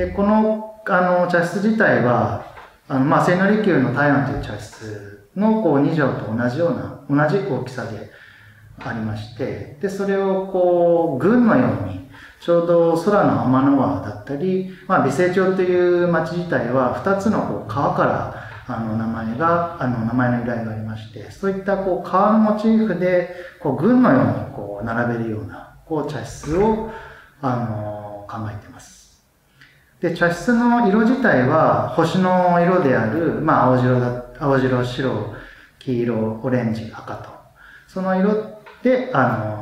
で、この、茶室自体は、千利休の大安という茶室のこう2畳と同じ大きさでありまして、で、それをこう、群のように、ちょうど空の天の川だったり、美星町という町自体は2つのこう川から名前の由来がありまして、そういったこう川のモチーフで、こう群のようにこう並べるようなこう茶室を考えています。で、茶室の色自体は星の色である、青白、白、黄色、オレンジ、赤と、その色で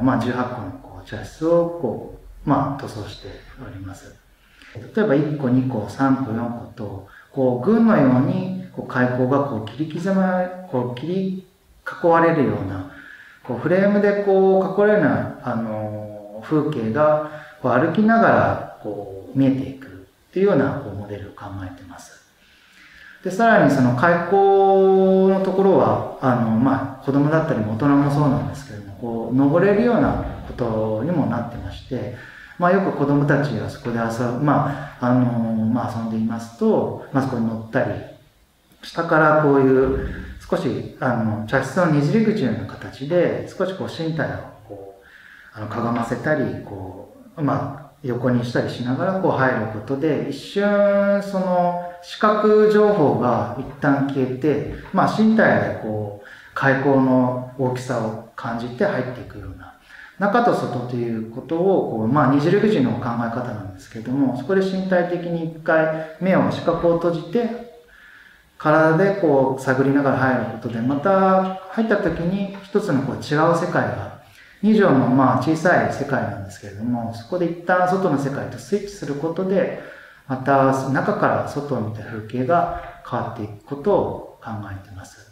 18個のこう茶室をこう塗装しております。例えば1個、2個、3個、4個と、こう、群のように、こう、開口がこう、切り囲われるような、こう、フレームでこう、囲われるような、風景が、こう、歩きながら、こう、見えていくっていうような、こう、モデルを考えています。で、さらにその開口のところは、子供だったりも大人もそうなんですけれども、こう、登れるようなことにもなってまして、よく子供たちがそこで遊んでいますと、そこに乗ったり、下からこういう少し、茶室のねじり口のような形で、少しこう身体をこう、かがませたり、こう、横にしたりしながらこう入ることで、一瞬その視覚情報が一旦消えて、身体でこう、開口の大きさを感じて入っていくような、中と外ということをこう、ねじり口の考え方なんですけれども、そこで身体的に一回視覚を閉じて、体でこう探りながら入ることで、また入った時に一つのこう違う世界が、2畳の小さい世界なんですけれども、そこで一旦外の世界とスイッチすることで、また中から外を見た風景が変わっていくことを考えています。